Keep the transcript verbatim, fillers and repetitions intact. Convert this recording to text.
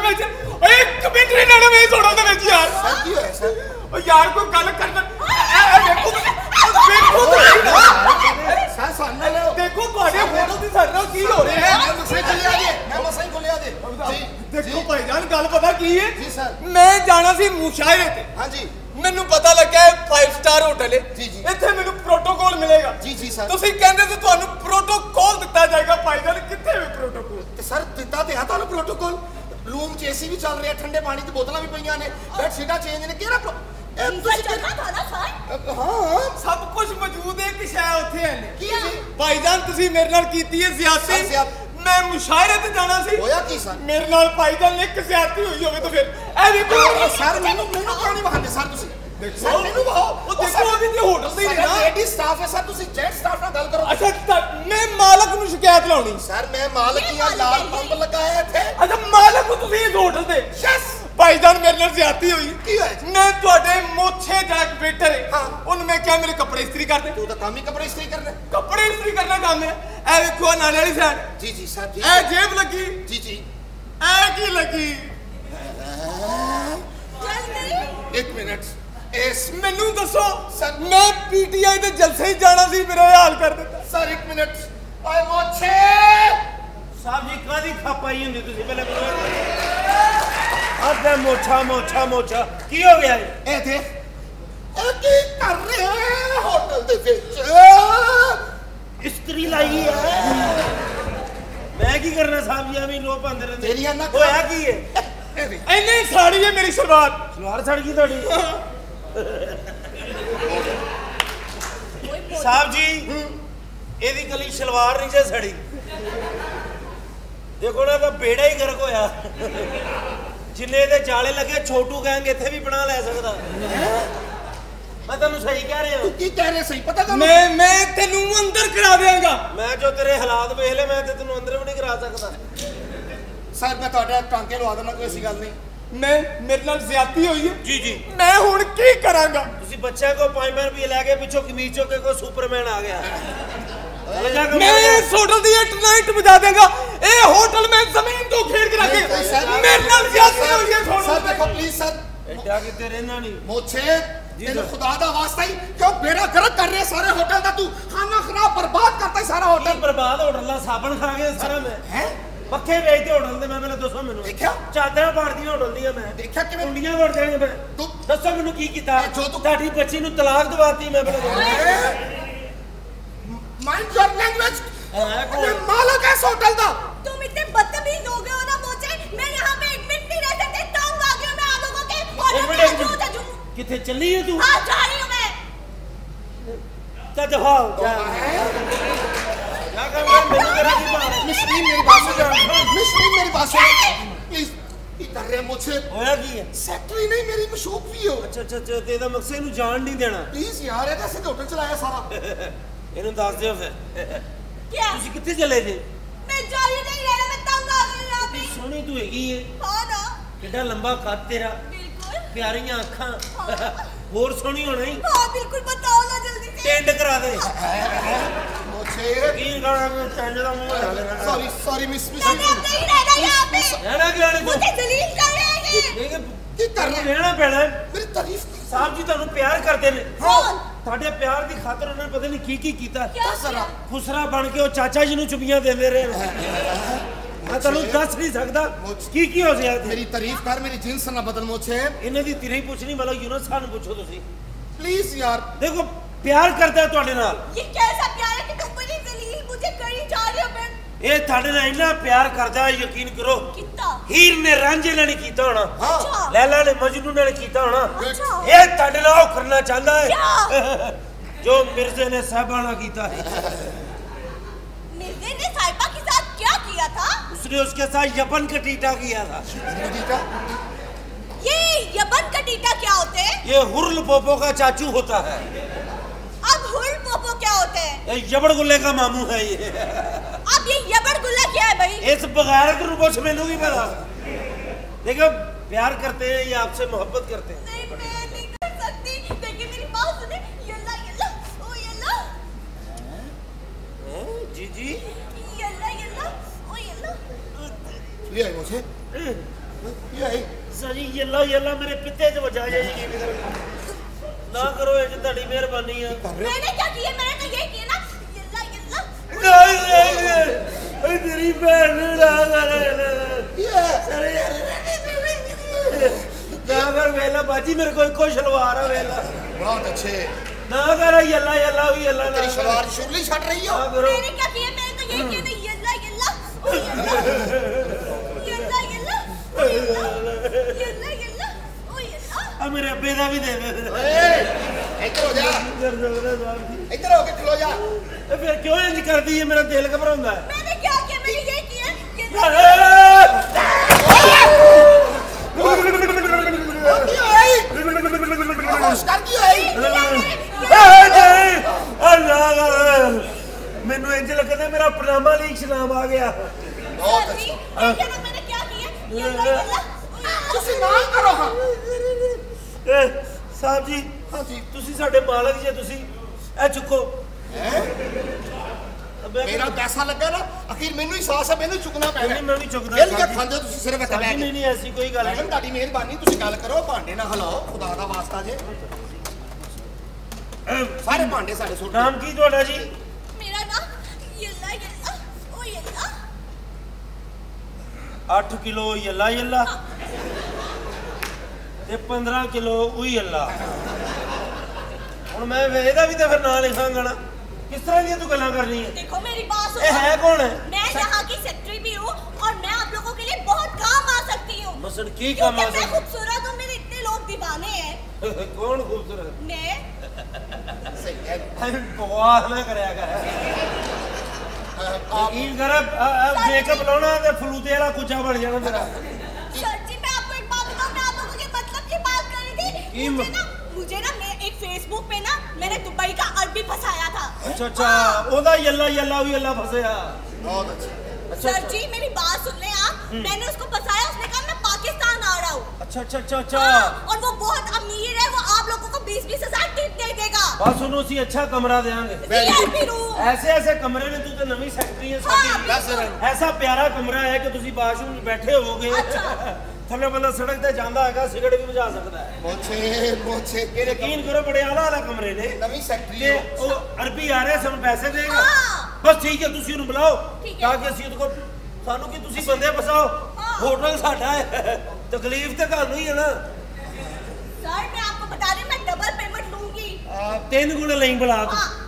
ਵਿੱਚ ਇੱਕ ਮਿੰਟ ਨਹੀਂ ਲੈਣਾ ਮੈਂ ਥੋੜਾ ਦੇ ਵਿੱਚ ਯਾਰ ਸਰ ਕੀ ਹੋਇਆ ਸਰ ਓ ਯਾਰ ਕੋਈ ਗੱਲ ਕਰਨਾ ਇਹ ਦੇਖੋ ਦੇਖੋ ਸਰ ਸਾਹਮਣੇ ਲਓ ਦੇਖੋ ਤੁਹਾਡੇ ਫੋਟੋ ਦੀ ਸਾਡੇ ਨਾਲ ਕੀ ਹੋ ਰਿਹਾ ਹੈ ਮੈਂ ਮਸਾਈ ਖੋਲਿਆ ਜੀ ਮੈਂ ਮਸਾਈ ਖੋਲਿਆ ਜੀ ਜੀ ਦੇਖੋ ਭਾਈਜਾਨ ਗੱਲ ਪਤਾ ਕੀ ਹੈ ਜੀ ਸਰ ਮੈਂ ਜਾਣਾ ਸੀ ਮੁਸ਼ਾਇਰੇ ਤੇ ਹਾਂਜੀ ਮੈਨੂੰ ਪਤਾ ਲੱਗਾ ਹੈ ਫਾਈਵ ਸਟਾਰ ਹੋਟਲ ਹੈ ਜੀ ਜੀ ਇੱਥੇ ਮੈਨੂੰ ਪ੍ਰੋਟੋਕਾਲ ਮਿਲੇਗਾ ਜੀ ਜੀ ਸਰ ਤੁਸੀਂ ਕਹਿੰਦੇ ਤੇ ਤੁਹਾਨੂੰ ਪ੍ਰੋਟੋਕਾਲ ਦਿੱਤਾ ਜਾਏਗਾ ਭਾਈਜਾਨ ਕਿੱਥੇ ਹੈ ਪ੍ਰੋਟੋਕਾਲ ਤੇ ਸਰ ਦਿੱਤਾ ਤੇ ਆ ਤੁਹਾਨੂੰ ਪ੍ਰੋਟੋਕਾਲ ਰੂਮ ਚ ਏਸੀ ਵੀ ਚੱਲ ਰਿਹਾ ਠੰਡੇ ਪਾਣੀ ਦੀ ਬੋਤਲਾਂ ਵੀ ਪਈਆਂ ਨੇ ਬੈੱਡ ਸ਼ੀਟਾਂ ਚੇਂਜ ਨੇ ਕਿਹੜਾ ਇਹ ਤੁਸੀਂ ਚੱਲਦਾ ਥਾ ਨਾ ਸਰ ਹਾਂ ਸਭ ਕੁਝ ਮੌਜੂਦ ਹੈ ਕਿ ਸ਼ਾਇਦ ਉੱਥੇ ਹੈ ਨੇ ਕੀ ਜੀ ਭਾਈਜਾਨ ਤੁਸੀਂ ਮੇਰੇ ਨਾਲ ਕੀਤੀ ਹੈ ਜ਼ਿਆਦਤੀ ਮੈਂ ਮੁਸ਼ਾਇਰੇ ਤੇ ਜਾਣਾ ਸੀ ਹੋਇਆ ਕੀ ਸਰ ਮੇਰੇ ਨਾਲ ਭਾਈਜਾਨ ਨੇ ਇੱਕ ਜ਼ਿਆਦਤੀ ਹੋਈ ਹੋਵੇ ਤਾਂ ਫਿਰ ਇਹ ਦੇਖੋ ਸਰ ਮੈਨੂੰ ਮੈਨੂੰ ਕਿਉਂ ਨਹੀਂ ਵਹਾਉਂਦੇ ਸਰ ਤੁਸੀਂ ਦੇਖੋ ਸਰ ਮੈਨੂੰ ਵਹਾਓ ਉਹ ਦੇਖੋ ਅਭੀ ਤੇ ਹੋਟਲ ਦੇ ਹੀ ਨੇ ਨਾ ਲੇਡੀ ਸਟਾਫ ਹੈ ਸਰ ਤੁਸੀਂ ਜੈਂਟ ਸਟਾਫ ਨਾਲ ਗੱਲ ਕਰੋ ਅੱਛਾ ਤਾਂ ਮੈਂ ਮਾਲਕ ਨੂੰ ਸ਼ਿਕਾਇਤ ਲਾਉਣੀ ਸਰ ਮੈਂ ਮਾਲਕ ਹੀ ਆ ਲਾਲ ਪੰਪ ਲਗਾਇਆ ਇੱਥੇ ਅੱਛਾ ਮਾਲਕ ਨੂੰ ਤੁਸੀਂ ਇਸ ਹੋਟਲ ਦੇ ਯੈਸ ਭਾਈਜਾਨ ਮੇਰੇ ਨਾਲ ਜ਼ਿਆਦਤੀ ਹੋਈ ਕੀ ਹੋਇਆ ਮੈਂ ਤੁਹਾਡੇ ਮੋਛੇ ਜੈਕ ਵੇਟਰ ਹੈ ਹਾਂ। ਉਹਨੂੰ ਮੈਂ ਕਿਹਾ ਮੇਰੇ ਕੱਪੜੇ ਇਸਤਰੀ ਕਰ ਦੇ ਤੂੰ ਤਾਂ ਕੰਮ ਹੀ ਕੱਪੜੇ ਇਸਤਰੀ ਕਰਨਾ ਕੱਪੜੇ ਇਸਤਰੀ ਕਰਨਾ ਕੰਮ ਹੈ ਇਹ ਵੇਖੋ ਨਾਲੇ ਵਾਲੀ ਸਾਈਡ ਜੀ ਜੀ ਸਰ ਜੀ ਇਹ ਜੇਬ ਲੱਗੀ ਜੀ ਜੀ ਇਹ ਕੀ ਲੱਗੀ ਜਲਦੀ ਇੱਕ ਮਿੰਟ ਇਸ ਮੈਨੂੰ ਦੱਸੋ ਸਰ- ਮੈਂ ਪੀਟੀਆਈ ਦੇ ਜਲਸੇ ਹੀ ਜਾਣਾ ਸੀ ਮੇਰਾ ਇਹ ਹਾਲ ਕਰ ਦਿੱਤਾ ਸਰ ਇੱਕ ਮਿੰਟ ਓਏ ਮੋਛੇ ਸਾਹਿਬ ਜੀ ਕਾਦੀ ਖਾਪਾਈ ਹੁੰਦੀ ਤੁਸੀਂ ਪਹਿਲੇ ਅੱਧੇ ਮੋਛਾ ਮੋਛਾ ਮੋਛਾ ਕੀ ਹੋ ਗਿਆ ਇਹ ਇਹ ਦੇਖ ਇਹ ਕੀ ਕਰ ਰਿਹਾ ਹੈ ਹੋਟਲ ਦੇ ਵਿੱਚ ਇਸਤਰੀ ਲਾਈ ਹੈ ਮੈਂ ਕੀ ਕਰਨਾ ਸਾਹਿਬ ਜੀ ਐਵੇਂ ਲੋਕ ਪਾਉਂਦੇ ਰਹਿੰਦੇ ਤੇਰੀਆਂ ਨਾ ਹੋਇਆ ਕੀ ਹੈ ਇਹ ਦੇਖ ਇੰਨੇ ਸਾੜੀ ਹੈ ਮੇਰੀ ਸਲਵਾਰ ਸਲਵਾਰ ਸੜ ਗਈ ਤੁਹਾਡੀ ਸਾਹਿਬ ਜੀ ਇਹਦੀ ਗਲੀ ਸਲਵਾਰ ਨਹੀਂ ਜੇ ਸੜੀ ਦੇਖੋ ਨਾ ਤਾਂ ਬੇੜਾ ਹੀ ਗਰਕ ਹੋਇਆ ਜਿੰਨੇ ਦੇ ਜਾਲੇ ਲੱਗੇ ਛੋਟੂ ਗੈਂਗ ਇੱਥੇ ਵੀ ਬਣਾ ਲੈ ਸਕਦਾ ਮੈਂ ਤੁਹਾਨੂੰ ਸਹੀ ਕਹਿ ਰਿਹਾ ਤੂੰ ਕੀ ਕਹਿ ਰਿਹਾ ਸਹੀ ਪਤਾ ਤੁਹਾਨੂੰ ਮੈਂ ਮੈਂ ਤੈਨੂੰ ਅੰਦਰ ਕਰਾ ਦੇਵਾਂਗਾ ਮੈਂ ਜੋ ਤੇਰੇ ਹਾਲਾਤ ਵੇਖ ਲੈ ਮੈਂ ਤੇ ਤੈਨੂੰ ਅੰਦਰ ਵੀ ਨਹੀਂ ਕਰਾ ਸਕਦਾ ਸਰ ਮੈਂ ਤੁਹਾਡਾ ਟਾਂਕੇ ਲਵਾ ਦੇਣਾ ਕੋਈ ਐਸੀ ਗੱਲ ਨਹੀਂ ਮੈਂ ਮੇਰੇ ਨਾਲ ਜ਼ਿਆਦਤੀ ਹੋਈ ਹੈ ਜੀ ਜੀ ਮੈਂ ਹੁਣ ਕੀ ਕਰਾਂਗਾ ਤੁਸੀਂ ਬੱਚਿਆਂ ਕੋ ਪੰਜ ਰੁਪਏ ਲੈ ਕੇ ਪਿੱਛੋਂ ਕਮੀਜ਼ ਚੁੱਕ ਕੇ ਕੋਈ ਸੁਪਰਮੈਨ ਆ ਗਿਆ मैं इस होटल दी नाइट बजा देगा ए होटल में जमीन तो घेर के रखे मेरे नाल ज्यादा हुई है थोड़ा सर देखो प्लीज सर ਐਡਾ ਕਿਤੇ ਰਹਿਣਾ ਨਹੀਂ मोछे तेरे खुदा दा वास्ता ही क्यों बेड़ा गर्क कर रहे सारे होटल दा तू खाना खराब बर्बाद करता है सारा ਹੋਟਲ होटल ਬਰਬਾਦ ਹੋਟਲ ਦਾ ਸਾਬਣ ਖਾ ਗਿਆ ਸਾਰਾ ਮੈਂ हैं ਪੱਖੇ ਵੇਚਦੇ ਹੋਟਲ ਦੇ ਮੈਂ ਪਹਿਲਾਂ ਦੱਸੋ ਮੈਨੂੰ ਦੇਖਿਆ? ਚਾਦਰਾਂ ਪਾੜਦੀਆਂ ਹੋਟਲ ਦੀਆਂ ਮੈਂ देखा कि ਕੁੰਡੀਆਂ ਵੜ ਜਾਣੀਆਂ ਮੈਂ ਤੂੰ- ਦੱਸੋ ਮੈਨੂੰ ਕੀ ਕੀਤਾ ਜੋ ਤੂੰ- ਤੁਹਾਡੀ ਬੱਚੀ ਨੂੰ ਤਲਾਕ ਦਵਾਤੀ ਮੈਂ ਪਹਿਲਾਂ माइंड योर लैंग्वेज है कौन? मैं मालक है इस होटल दा तुम इतने बदतमीज हो गए हो ना मोचे मैं यहाँ पे एक मिनट नहीं रह सकती तंग आ गई हूँ मैं आप लोगों के और एक मैं मिनट, एक जो मिनट। था जो ਕਿੱਥੇ ਚੱਲੀ ਹੈ ਤੂੰ हाँ जा रही हूँ मैं ਤਾਂ ਦਿਖਾਓ ਜਾ ਜਾ ਕਰ ਮੈਨੂੰ ਤੇਰਾ ਕੀ ਮਾਰ मिस्री मेरी बात सुनो मिस्री मेरी बात सुनो प्लीज ये कर रहे मुझे ਹੋਇਆ ਕੀ ਹੈ सेक्रेटरी नहीं मेरी मशूक भी हो ਅੱਛਾ ਅੱਛਾ ਅੱਛਾ ਤੇ ਇਹਦਾ ਮਕਸਦ ਇਹਨੂੰ ਜਾਣ ਨਹੀਂ ਦੇਣਾ प्लीज यार ये कैसे होटल चलाया सारा ਇਹਨੂੰ ਦੱਸ ਦਿਓ ਫਿਰ क्या ਤੁਸੀਂ ਕਿੱਥੇ ਚਲੇ ਜੇ मैं जा ही नहीं रहा मैं तंग आ गई यहाँ पे ਸੋਹਣੀ ਤੂੰ ਹੈਗੀ ਏ हाँ ना ਕਿੱਡਾ ਲੰਬਾ ਕੱਦ ਤੇਰਾ बिल्कुल ਪਿਆਰੀਆਂ ਅੱਖਾਂ ਹੋਰ ਸੋਹਣੀ ਹੋਣਾ ਹੀ हाँ बिल्कुल बताओ ना जल्दी से ਟੈਂਡ ਕਰਾ ਦੇ मुझे ਕੀ ਕਰਾਂ ਮੈਂ ਟੈਂਡ ਦਾ ਮੂੰਹ ਲਾ ਲੈਣਾ सॉरी सॉरी मिस मिस मैंने अब नहीं रहना यहाँ पे ਰਹਿਣਾ ਕਿ ਰਹਿਣੇ मुझे जलील कर रहे हैं ये ਤੂੰ की कर रहे ਰਹਿਣਾ ਪੈਣਾ ਹੈ। मेरी तारीफ ਸਾਹਿਬ ਜੀ ਤੁਹਾਨੂੰ ਪਿਆਰ ਕਰਦੇ ਨੇ कौन ਤੁਹਾਡੇ ਪਿਆਰ ਦੀ ਖਾਤਰ ਉਹਨਾਂ ਨੇ ਪਤਾ ਨਹੀਂ ਕੀ ਕੀ ਕੀਤਾ क्या जरा ਖੁਸਰਾ ਬਣ ਕੇ ਉਹ ਚਾਚਾ ਜੀ ਨੂੰ ਚੁਬੀਆਂ ਦਿੰਦੇ ਰਹੇ ਮੈਂ ਤੁਹਾਨੂੰ ਦੱਸ ਨਹੀਂ ਸਕਦਾ ਕੀ ਕੀ ਹੋ ਗਿਆ ਇੱਥੇ। मेरी तारीफ कर मेरी जिन्स ना बदल मुझे ਇਹਨਾਂ ਦੀ ਤੇਰੀ ਪੁੱਛਣੀ ਮਤਲਬ ਯੂਨਸ ਖਾਨ ਨੂੰ ਪੁੱਛੋ ਤੁਸੀਂ प्लीज यार ਦੇਖੋ ਪਿਆਰ ਕਰਦਾ ਹੈ ਤੁਹਾਡੇ ਨਾਲ ये कैसा प्यार है कि तुम मुझे जलील मुझे करी जा रही हो मैं ਇਹ ਤੁਹਾਡੇ ਨਾਲ ਇੰਨਾ ਪਿਆਰ ਕਰਦਾ ਹੈ ਯਕੀਨ ਕਰੋ कितना ਹੀਰ ਨੇ ਰਾਂਝੇ ਨਾਲ ਨਹੀਂ ਕੀਤਾ ਹੋਣਾ अच्छा ਲੈਲਾ ਨੇ ਮਜਨੂ ਨਾਲ ਕੀਤਾ ਹੋਣਾ अच्छा ਇਹ ਤੁਹਾਡੇ ਨਾਲ ਉਹ ਕਰਨਾ ਚਾਹੁੰਦਾ ਹੈ क्या ਜੋ ਮਿਰਜ਼ੇ ਨੇ ਸਾਹਿਬਾਂ ਨਾਲ ਕੀਤਾ ਹੈ मिर्जे ने साहिबा के साथ क्या किया था उसने उसके साथ यपन का टीटा किया था टीका ये यबन का टीटा क्या होते हैं ये हुर्ल पोपो का चाचू होता है अब हुल पोपो क्या होते हैं ये यबड़ गुल्ले का मामू है ये अब ये यबड़ गुल्ला क्या है भाई इस बगैर के रूपों से मैंने भी पता देखो प्यार करते हैं या आपसे मोहब्बत करते हैं नहीं मैं नहीं कर सकती देखिए मेरी बात सुने यल्ला यल्ला ओ यल्ला हैं? जी जी यल्ला यल्ला ओ यल्ला ले मुझे सर जी यल्ला यल्ला मेरे पित्ते च वजा जाएगी ना करो ये ਤੁਹਾਡੀ ਮਿਹਰਬਾਨੀ है मैंने क्या किया मैंने तो ये किया ना यल्ला यल्ला नहीं तेरी बहन ना करे ना कर वेला बाजी मेरे को कोई शलवार है वेला बहुत अच्छे ना कर यल्ला यल्ला हुई यल्ला ना तेरी शलवार शुरली छट रही हो मैंने क्या किया मैंने तो ये किया ना यल्ला यल्ला यल्ला यल्ला यल्ला यल्ला ओ यल्ला अब मेरे अब्बे दा भी दे दे ਇੱਧਰ ਹੋ ਜਾ ਇੱਧਰ ਹੋ ਕੇ ਖਲੋ ਜਾ फिर क्यों इंज करती है मेरा दिल घबराਉਂਦਾ है मैंने क्या किया मैंने ये किया ਮੈਨੂੰ ਇੰਜ ਲੱਗਦਾ ਮੇਰਾ ਪਨਾਮਾ ਲੀਕ ਸ਼ਨਾਮ ਆ ਗਿਆ ਬਹੁਤ ਅੱਛਾ मैंने क्या किया यल्ला यल्ला ਤੁਸੀਂ ਨਾ ਕਰੋ ਹਾਂ ए साहब जी हाँ जी ਤੁਸੀਂ ਸਾਡੇ ਮਾਲਕ ਜੇ ਤੁਸੀਂ ਇਹ ਚੁੱਕੋ ਮੇਰਾ ਪੈਸਾ ਲੱਗਾ ਨਾ ਅਖੀਰ ਮੈਨੂੰ ਹੀ ਸਾਹਸ ਹੈ ਮੈਨੂੰ ਚੁੱਕਣਾ ਪੈਣਾ ਨਹੀਂ ਮੈਂ ਵੀ ਚੁੱਕਦਾ ਇਹ ਲਿਆ ਖਾਂਦੇ ਤੁਸੀਂ ਸਿਰਫ ਇੱਥੇ ਬੈਠ ਨਹੀਂ ਨਹੀਂ ਐਸੀ ਕੋਈ ਗੱਲ ਮੈਡਮ ਨਹੀਂ ਤੁਹਾਡੀ ਮਿਹਰਬਾਨੀ ਤੁਸੀਂ ਗੱਲ ਕਰੋ ਭਾਂਡੇ ਨਾ ਹਿਲਾਓ ਖੁਦਾ ਦਾ ਵਾਸਤਾ ਜੇ ਸਾਰੇ ਭਾਂਡੇ ਸਾਡੇ ਸੁੱਟ ਨਾਮ ਕੀ ਤੁਹਾਡਾ ਜੀ मेरा नाम यल्ला यल्ला ओ यल्ला ਅੱਠ ਕਿਲੋ ਯੱਲਾ ਯੱਲਾ ਤੇ ਪੰਦਰਾਂ ਕਿਲੋ ਉਹੀ ਯੱਲਾ ਹੁਣ ਮੈਂ ਇਹਦਾ ਵੀ ਤਾਂ ਫਿਰ ਨਾਂ ਲਿਖਾਂਗਾ ਨਾ किस तरह की तू गल्ला करनी है देखो मेरी बात सुनो ये है कौन है मैं यहाँ की सेक्रेटरी भी हूँ और मैं आप लोगों के लिए बहुत काम आ सकती हूँ मसलन की काम आ क्योंकि मैं सकती खूबसूरत हूँ मेरे इतने लोग दीवाने हैं कौन खूबसूरत मैं ਸਹੀ ਹੈ बकवास ना करया कर यकीन कर मेकअप लाना ते फलूते वाला कुचा बन जाना तेरा सर जी मैं आपको एक बात बताऊँ मैं आप लोगों के मतलब की बात कर रही थी मुझे ना मुझे ना मैं एक फेसबुक पे ना मैंने दुबई का अरबी फंसाया था अच्छा अच्छा ओदा यल्ला यल्ला भी यल्ला फंसया ਬਹੁਤ ਅੱਛਾ सर जी मेरी बात सुन ले आप मैंने उसको फंसाया उसने कहा मैं पाकिस्तान आ रहा हूँ अच्छा अच्छा अच्छा अच्छा हाँ, और वो बहुत अमीर है वो आप लोगों को बीस बीस हजार टिप दे देगा बस सुनो सी अच्छा कमरा देंगे वीआईपी रूम ऐसे ऐसे कमरे ने तू तो नवी सेक्रेटरी है हाँ, साडी ऐसा प्यारा कमरा है कि तुसी बाथरूम में बैठे होगे थल्ले बंदा सड़क ते जांदा हैगा सिगरेट भी बजा सकता है ਮੋਛੇ ਮੋਛੇ ਕਿਹੜੇ यकीन करो बड़े आला आला कमरे ने ਨਵੀਂ ਸੈਕਟਰੀ ते ओ अरबी आ रहा है सन पैसे देगा हाँ। बस ठीक है तुसी उन्हें बुलाओ ठीक है। ताकि ਅਸੀਂ ਉਹਦੇ ਕੋਲ ਸਾਨੂੰ ਕੀ ਤੁਸੀਂ ਬੰਦੇ ਫਸਾਓ हाँ। होटल साडा है तकलीफ ते ਤੁਹਾਨੂੰ ਹੀ है ना सर मैं आपको बता रही हूँ मैं डबल पेमेंट लूंगी तीन गुणे नहीं बुला तू हाँ।